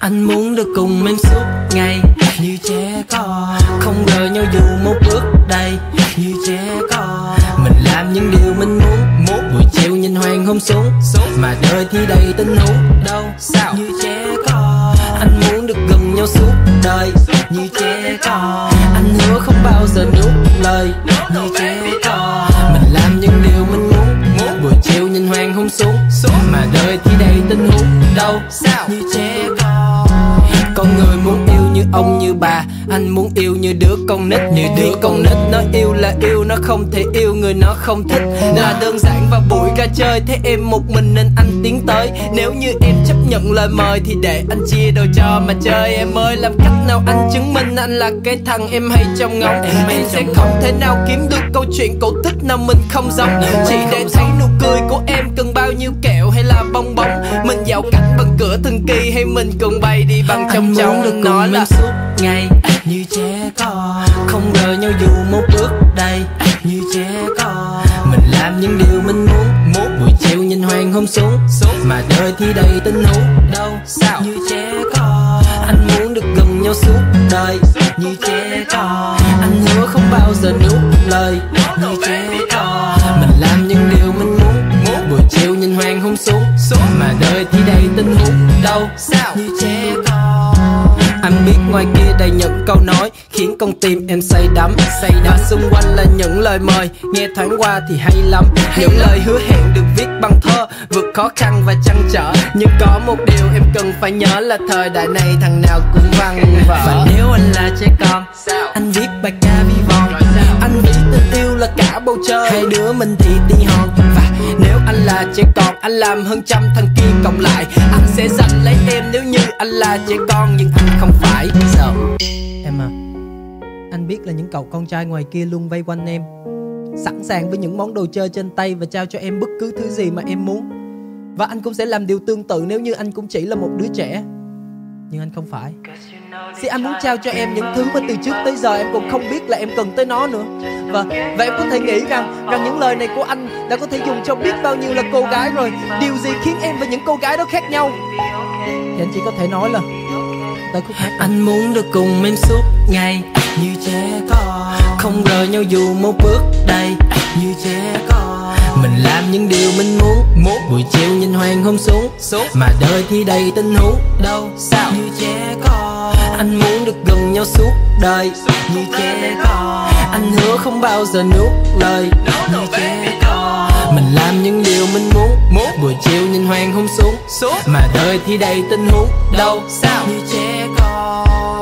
Anh muốn được cùng em suốt ngày như trẻ con, không rời nhau dù một bước đây như trẻ con. Mình làm những điều mình muốn, buổi chiều nhìn hoàng hôn xuống, mà đời thì đầy tình huống đâu sao như trẻ con. Anh muốn được gần nhau suốt đời như trẻ con. Anh hứa không bao giờ nuốt lời như trẻ con. Mình làm những điều mình muốn, buổi chiều nhìn hoàng hôn xuống, mà đời thì đầy tình huống đâu sao như trẻ con. Con người muốn yêu như ông như bà, anh muốn yêu như đứa con nít. Như đứa con nít nó yêu là yêu, nó không thể yêu người nó không thích. Là đơn giản vào buổi ra chơi, thấy em một mình nên anh tiến tới. Nếu như em chấp nhận lời mời thì để anh chia đồ cho mà chơi. Em ơi làm cách nào anh chứng minh anh là cái thằng em hay trong ngóng. Em sẽ không thể nào kiếm được câu chuyện cổ tích nào mình không giống. Chỉ để thấy nụ cười của em cần bao nhiêu kẹo hay là bong bóng. Mình dạo cảnh bằng cửa thần kỳ hay mình cần bay đi bằng trong trong. Được nói là suốt ngày như trẻ con, không rời nhau dù một bước đây như trẻ con. Mình làm những điều mình muốn, buổi chiều nhìn hoàng hôn xuống, mà đời thì đầy tình huống đâu sao như trẻ con. Anh muốn được gần nhau suốt đời như trẻ con. Anh hứa không bao giờ nuốt lời như trẻ con. Mình làm những điều mình muốn, buổi chiều nhìn hoàng hôn xuống, mà đời thì đầy tình huống đâu sao như trẻ con. Anh biết ngoài kia đầy những câu nói khiến con tim em say đắm. Và xung quanh là những lời mời nghe thoáng qua thì hay lắm. Những lời hứa hẹn được viết bằng thơ, vượt khó khăn và trăn trở. Nhưng có một điều em cần phải nhớ là thời đại này thằng nào cũng văn vở. Và nếu anh là trẻ con, anh viết bài ca vi von. Anh nghĩ tình yêu là cả bầu trời, hai đứa mình thì đi hòn. Và nếu anh là trẻ con, anh làm hơn trăm thằng kia cộng lại. Anh sẽ giành lấy em nếu như anh là trẻ con, nhưng anh không phải. Em à, anh biết là những cậu con trai ngoài kia luôn vây quanh em, sẵn sàng với những món đồ chơi trên tay và trao cho em bất cứ thứ gì mà em muốn. Và anh cũng sẽ làm điều tương tự nếu như anh cũng chỉ là một đứa trẻ. Nhưng anh không phải. Thì anh muốn trao cho em những thứ mà từ trước tới giờ em cũng không biết là em cần tới nó nữa. Và em có thể nghĩ rằng những lời này của anh đã có thể dùng cho biết bao nhiêu là cô gái rồi. Điều gì khiến em và những cô gái đó khác nhau? Thì anh chỉ có thể nói là tới khúc hát. Anh muốn được cùng em suốt ngày như trẻ con, không rời nhau dù một bước đây như trẻ con. Mình làm những điều mình muốn, buổi chiều nhìn hoàng hôn xuống, mà đời thì đầy tình huống đâu sao như trẻ con. Anh muốn được gần nhau suốt đời như trẻ con. Anh hứa không bao giờ nuốt lời như trẻ con. Mình làm những điều mình muốn, buổi chiều nhìn hoàng hôn xuống, mà đời thì đầy tình huống đâu sao như trẻ con.